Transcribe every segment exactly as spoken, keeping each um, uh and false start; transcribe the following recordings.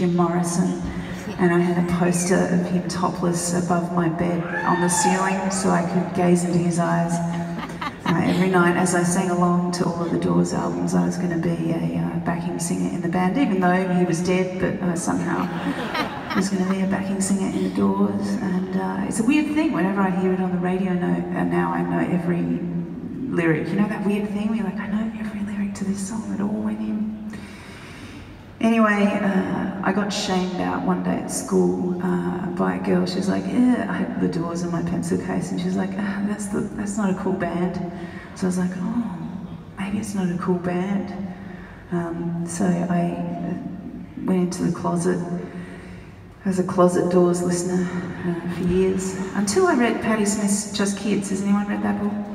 Jim Morrison, and I had a poster of him topless above my bed on the ceiling so I could gaze into his eyes. Uh, every night as I sang along to all of the Doors albums, I was going to be a uh, backing singer in the band, even though he was dead, but uh, somehow I was going to be a backing singer in the Doors. And uh, it's a weird thing, whenever I hear it on the radio no, uh, now I know every lyric. You know that weird thing where you're like, I know every lyric to this song, it all went in. Anyway, uh, I got shamed out one day at school uh, by a girl. She was like, yeah, I had the Doors in my pencil case, and she was like, ah, that's, the, that's not a cool band. So I was like, oh, maybe it's not a cool band. Um, so I went into the closet. I was a closet Doors listener uh, for years, until I read Patti Smith's Just Kids. Has anyone read that book?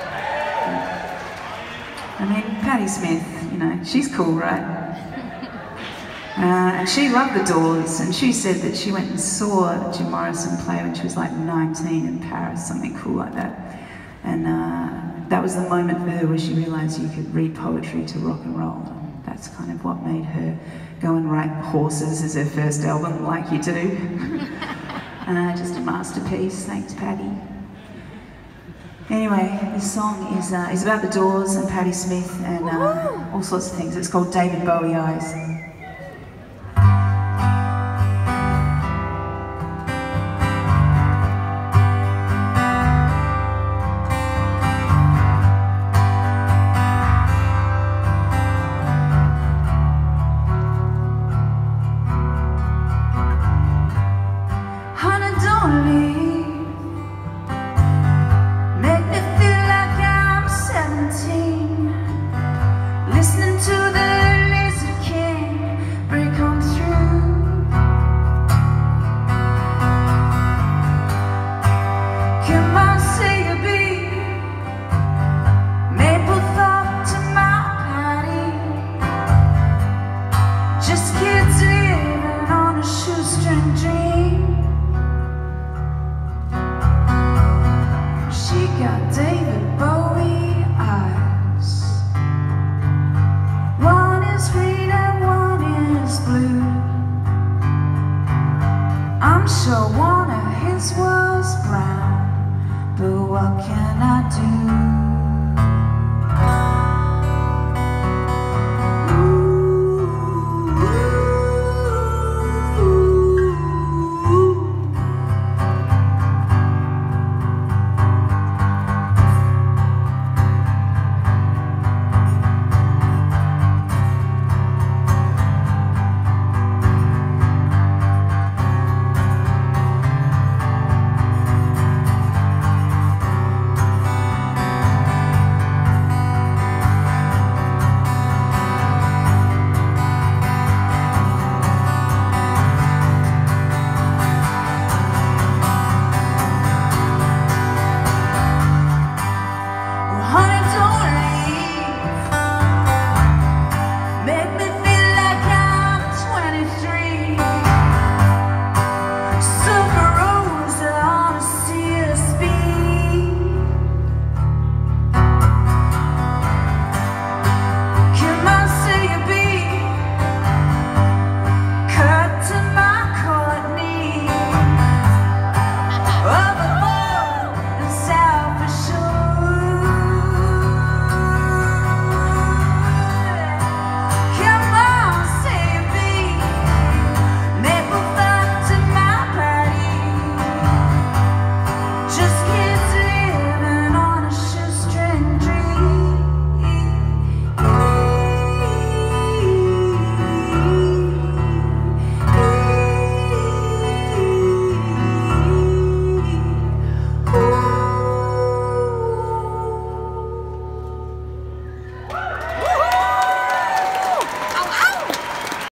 I mean, Patti Smith, you know, she's cool, right? Uh, and she loved the Doors, and she said that she went and saw Jim Morrison play when she was like nineteen in Paris, something cool like that. And uh, that was the moment for her where she realised you could read poetry to rock and roll. And that's kind of what made her go and write Horses as her first album, like you do. uh, just a masterpiece, thanks Patti. Anyway, this song is, uh, is about the Doors and Patti Smith and uh, all sorts of things. It's called David Bowie Eyes. Sure, one of his was brown, but what can I do?